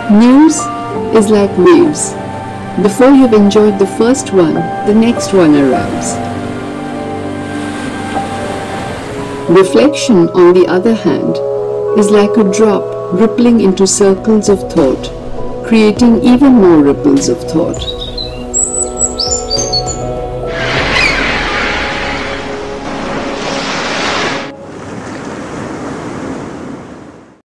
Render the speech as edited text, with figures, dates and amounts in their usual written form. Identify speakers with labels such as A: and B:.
A: News is like waves. Before you've enjoyed the first one, the next one arrives. Reflection, on the other hand, is like a drop rippling into circles of thought, creating even more ripples of thought.